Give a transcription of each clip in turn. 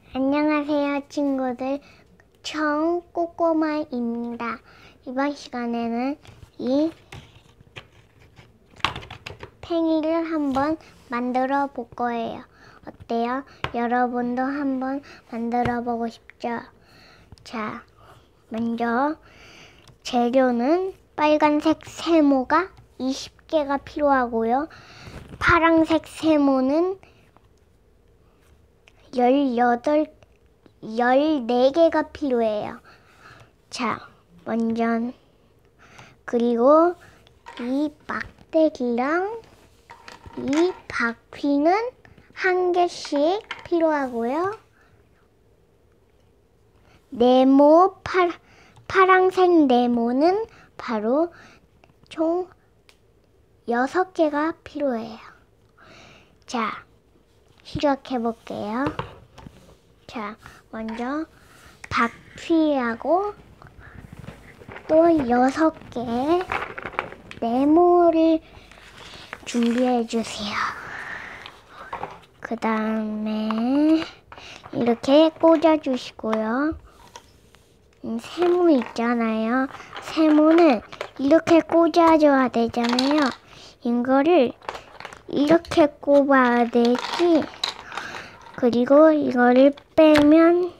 안녕하세요 친구들, 청꼬꼬마입니다. 이번 시간에는 이 팽이를 한번 만들어 볼 거예요. 어때요? 여러분도 한번 만들어 보고 싶죠? 자, 먼저 재료는 빨간색 세모가 20개가 필요하고요. 파란색 세모는 14개가 필요해요. 자, 먼저 그리고 이 막대기랑 이 바퀴는 1개씩 필요하고요. 네모, 파란색 네모는 바로 총 6개가 필요해요. 자, 시작해 볼게요. 자, 먼저 바퀴하고 또 6개 네모를 준비해 주세요. 그 다음에 이렇게 꽂아 주시고요. 세모 있잖아요. 세모는 이렇게 꽂아줘야 되잖아요. 이거를 이렇게 꼽아야 되지. 그리고 이거를 빼면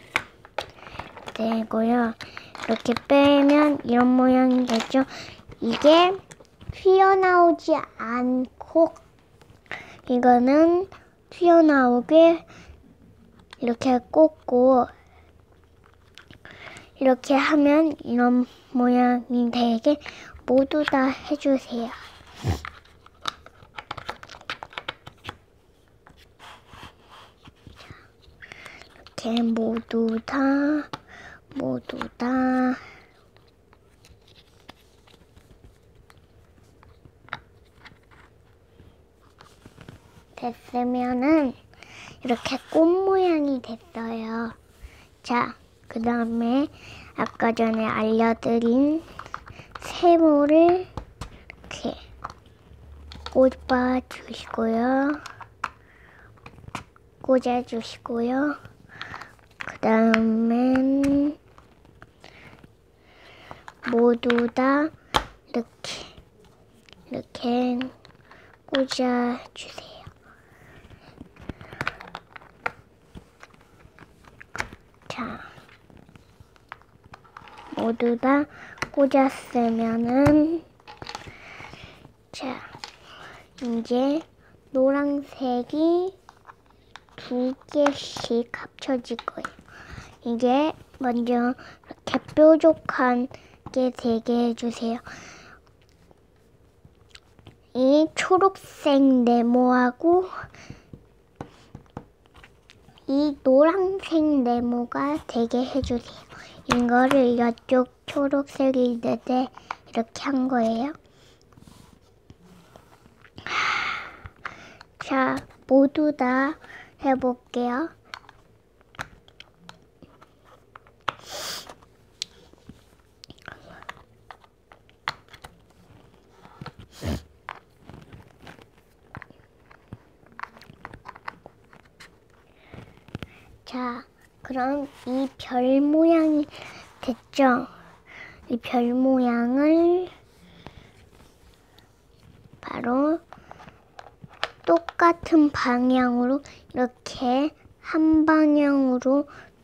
되고요. 이렇게 빼면 이런 모양이 되죠. 이게 튀어나오지 않고 이거는 튀어나오게 이렇게 꽂고 이렇게 하면 이런 모양이 되게 모두 다 해주세요. 이렇게 모두 다 됐으면은 이렇게 꽃 모양이 됐어요. 자, 그 다음에 아까 전에 알려드린 세모를 이렇게 꽂아주시고요. 그 다음엔 모두 다 이렇게 꽂아주세요. 자, 모두 다 꽂았으면은 자, 이제 노란색이 2개씩 합쳐질 거예요. 이게 먼저 이렇게 뾰족한 게 되게 해주세요. 이 초록색 네모하고 이 노란색 네모가 되게 해주세요. 이거를 이쪽 초록색이 있는데 이렇게 한 거예요. 자, 모두 다 해볼게요. 자, 그럼 이 별 모양이 됐죠? 이 별 모양을 바로 똑같은 방향으로 이렇게 한 방향으로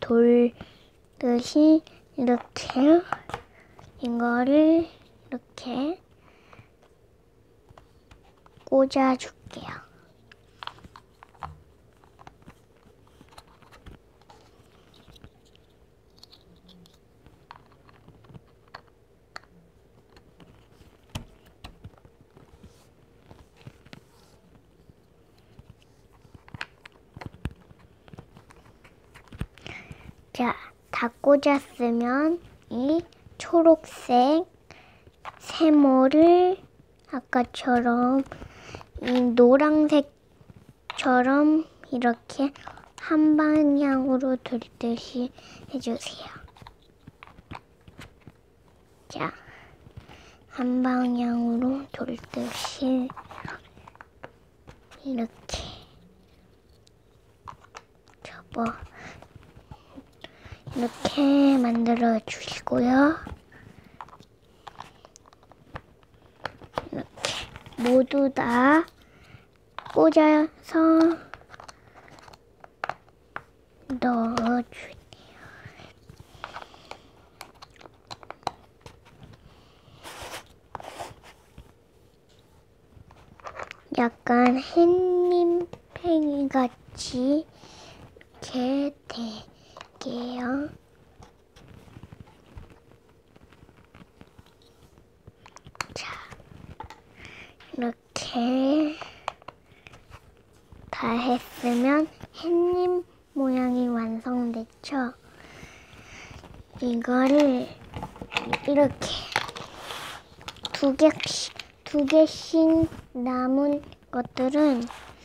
돌듯이 이렇게 이거를 이렇게 꽂아줄게요. 자, 다 꽂았으면 이 초록색 세모를 아까처럼 이 노란색처럼 이렇게 한 방향으로 돌듯이 해주세요. 자, 한 방향으로 돌듯이 이렇게 접어 이렇게 만들어 주시고요. 이렇게 모두 다 꽂아서 넣어주세요. 약간 햇님팽이 같이 이렇게 되게요. 자, 이렇게 다 했으면 햇님 모양이 완성됐죠? 이거를 이렇게 두 개씩 남은 것들은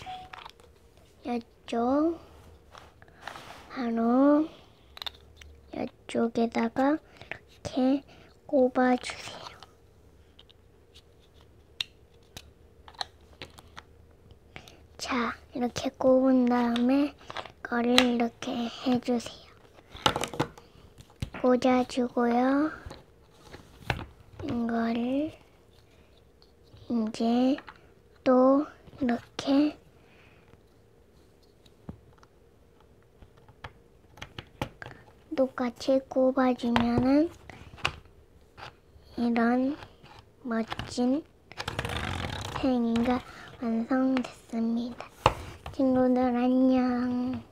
이쪽 바로 이쪽에다가 이렇게 꼽아주세요. 자, 이렇게 꼽은 다음에 이거를 이렇게 해주세요. 꽂아주고요. 이거를 이제 또 이렇게 똑같이 꼽아주면은 이런 멋진 팽이가 완성됐습니다. 친구들 안녕.